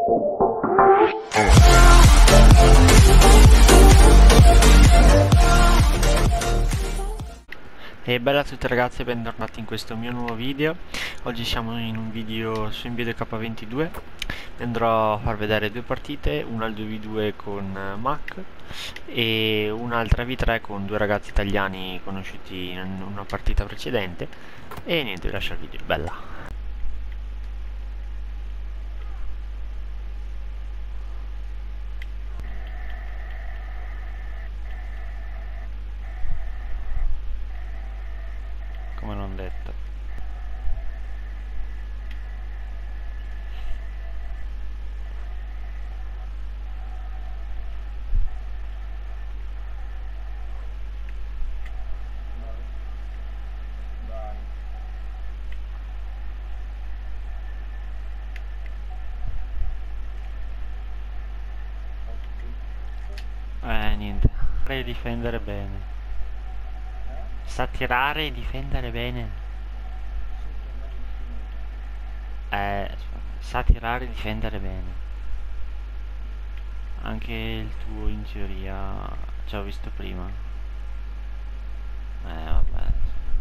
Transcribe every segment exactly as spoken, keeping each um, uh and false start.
E bella a tutti ragazzi e bentornati in questo mio nuovo video. Oggi siamo in un video su Nvidia K ventidue. Andrò a far vedere due partite, una al due vu due con Mac e un'altra vu tre con due ragazzi italiani conosciuti in una partita precedente. E niente, vi lascio il video, bella! Come non detto. Eh niente, tirare e difendere bene. Sa tirare e difendere bene. Eh, sa tirare e difendere bene. Anche il tuo in teoria ci ho visto prima. Eh vabbè.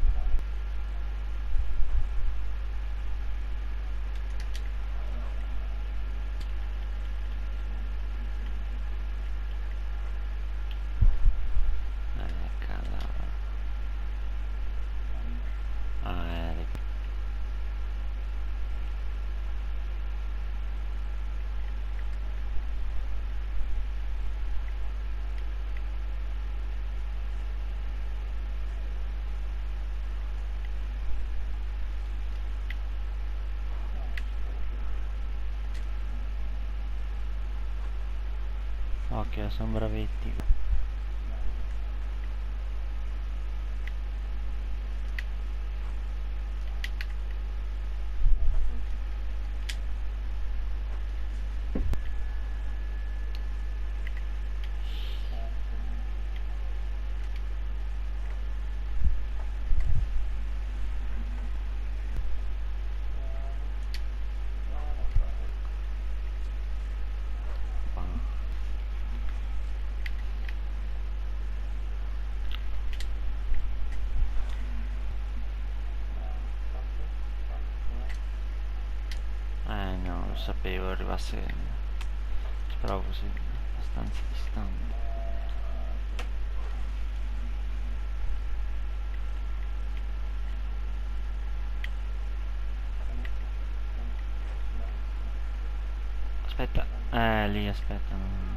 Eh cazzo. Ah, eh, ok, sono bravetti. Eh no, lo sapevo, arrivasse. Speravo così, abbastanza distante. Aspetta, eh lì aspetta. Non...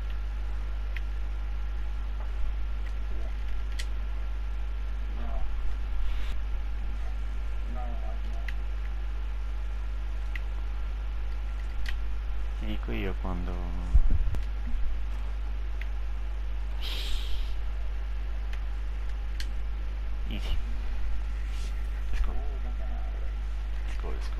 Ti dico io quando... Easy. Let's go. Let's go, let's go.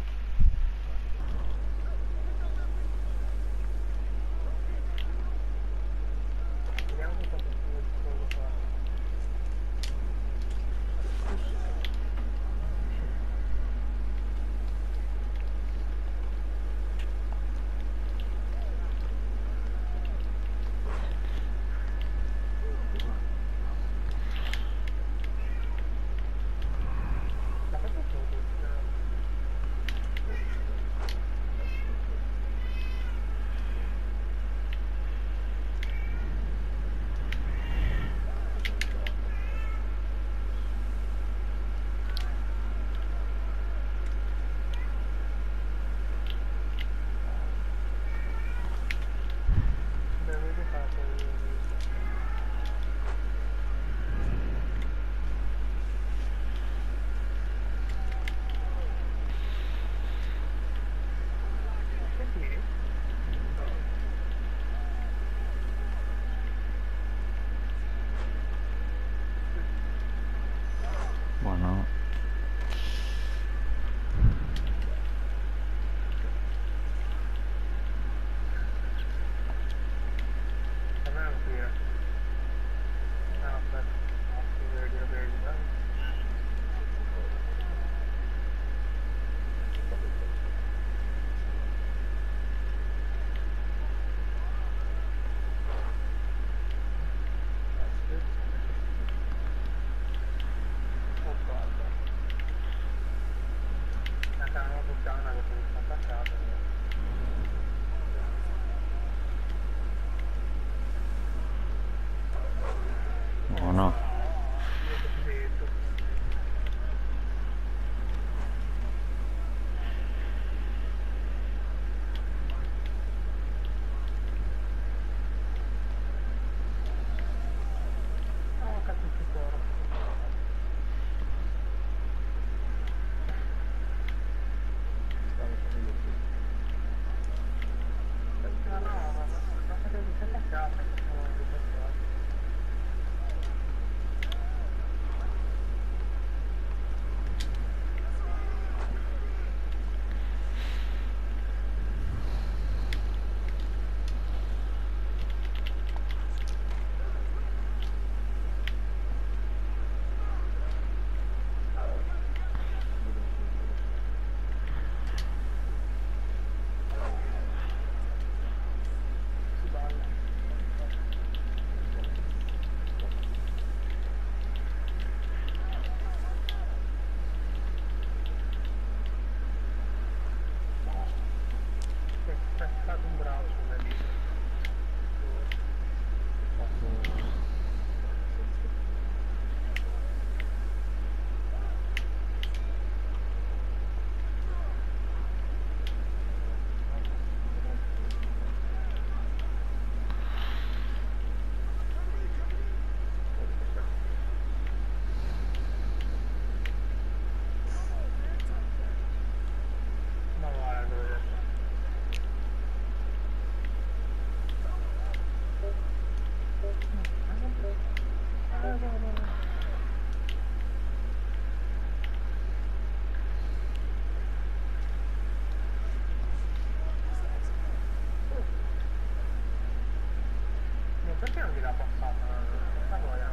Perché non mi dà passata? Allora,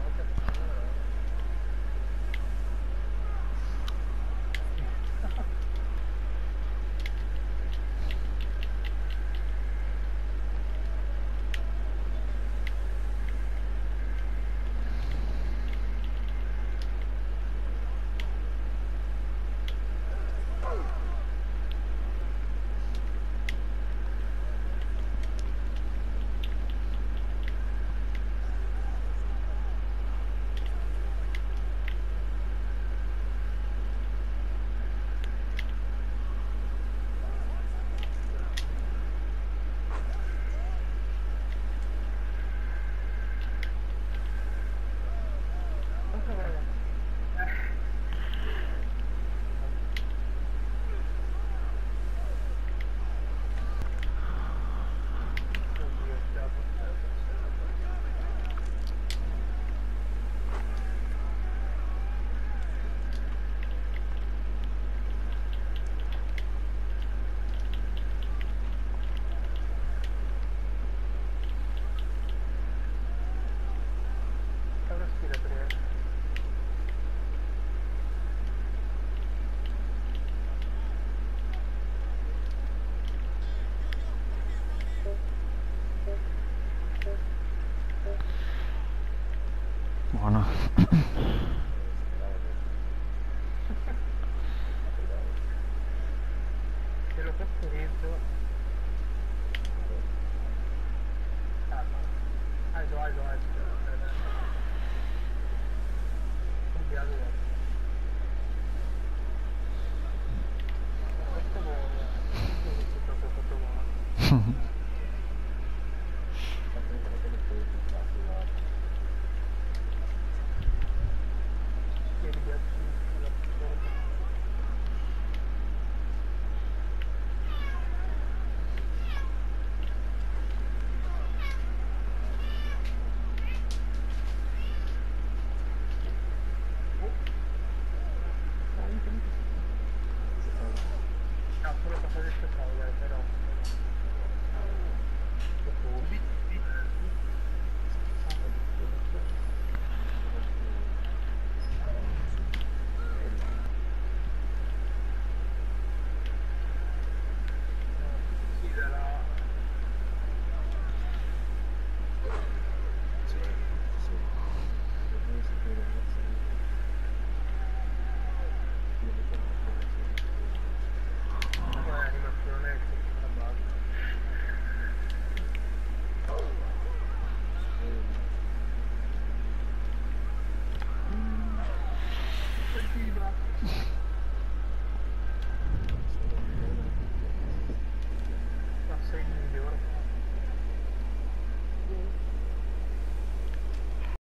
Buono. se lo customizzo. Alzo, alzo, alzo. Cambiato. Questo buono. Questo è proprio buono.